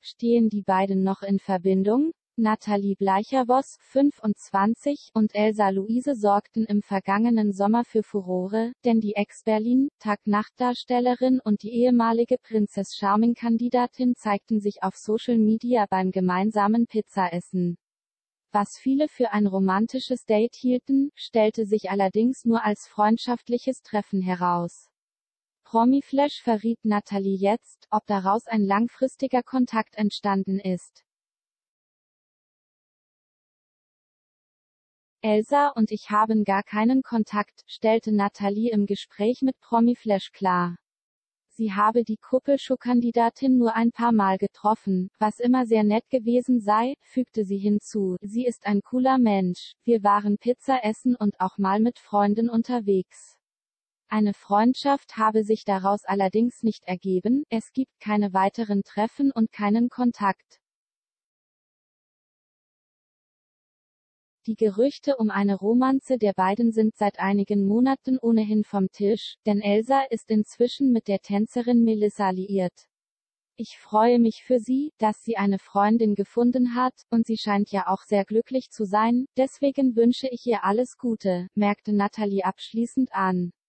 Stehen die beiden noch in Verbindung? Nathalie Bleicher-Voss, 25, und Elsa Luise sorgten im vergangenen Sommer für Furore, denn die Ex-Berlin-Tag-Nacht-Darstellerin und die ehemalige Prinzess Charming-Kandidatin zeigten sich auf Social Media beim gemeinsamen Pizzaessen. Was viele für ein romantisches Date hielten, stellte sich allerdings nur als freundschaftliches Treffen heraus. Promiflash verriet Nathalie jetzt, ob daraus ein langfristiger Kontakt entstanden ist. Elsa und ich haben gar keinen Kontakt, stellte Nathalie im Gespräch mit Promiflash klar. Sie habe die Kuppelshow-Kandidatin nur ein paar Mal getroffen, was immer sehr nett gewesen sei, fügte sie hinzu. Sie ist ein cooler Mensch. Wir waren Pizza essen und auch mal mit Freunden unterwegs. Eine Freundschaft habe sich daraus allerdings nicht ergeben, es gibt keine weiteren Treffen und keinen Kontakt. Die Gerüchte um eine Romanze der beiden sind seit einigen Monaten ohnehin vom Tisch, denn Elsa ist inzwischen mit der Tänzerin Melissa liiert. Ich freue mich für sie, dass sie eine Freundin gefunden hat, und sie scheint ja auch sehr glücklich zu sein, deswegen wünsche ich ihr alles Gute, merkte Nathalie abschließend an.